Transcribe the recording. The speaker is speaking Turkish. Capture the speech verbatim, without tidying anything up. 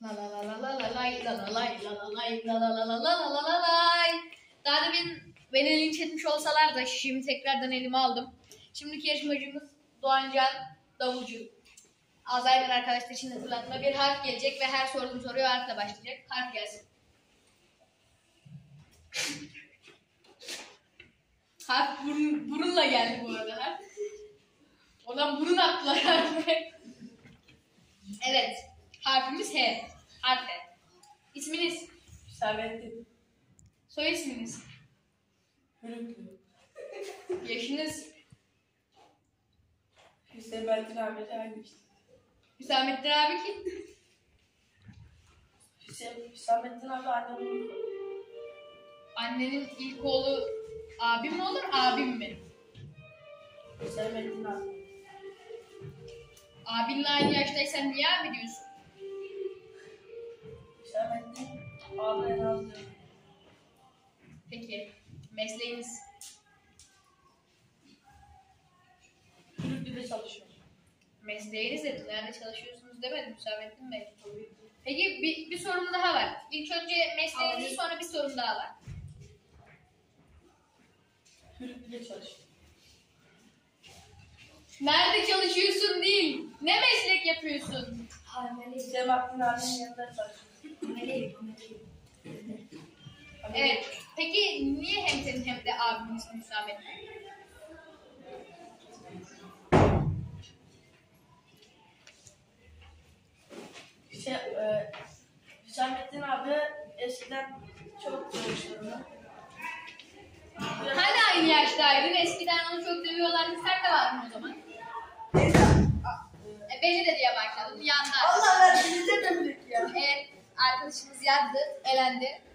La la la la la la lay la la lay la la lay la la la la la la la la lay. Daha demin beni linç etmiş olsalar da şimdi tekrardan elime aldım. Şimdiki yarışmacımız Doğancan Davulcu. Alzheimer arkadaşlar için hatırlatma. Bir harf gelecek ve her sorduğum soruyu harfle başlayacak. Harf gelsin. Harf burun, burunla geldi bu arada harf. Oradan burun attılar harfi. Evet. Harfimiz H. Harf H. İsminiz? Hüsamettin. Soy isminiz? Hürüklü. Yaşınız? Hüsamettin abi hangi? Hüsamettin abi kim? Hüsamettin abi annemin. Annenin ilk oğlu abim mi olur, abim mi? Hüsamettin abi. Abinle aynı yaştaysan niye abi diyorsun? Hüsamettin abi en az diyor. Peki, mesleğiniz? Hürüklü'de çalışıyorum. Mesleğiniz dedim, nerede çalışıyorsunuz demedim Hüsamettin Bey. Peki bir, bir sorum daha var. İlk önce mesleğinizi, sonra bir sorum daha var. Hürüklü'de çalışıyorum. Nerede çalışıyorsun değil, ne meslek yapıyorsun? Hüsamettin abinin yanında çalışıyorum. Evet, peki niye hem senin hem de abimin ismi Hüsamettin? Şey, e, Hüsamettin abi eskiden çok çalışıyordu. Hani aynı yaştaydın, eskiden onu çok dövüyorlardı, sen de vardın o zaman. E, beni de diye başladın, yandı. Allah verdiğinizde de bilek ya. Evet, arkadaşımız yandı, elendi.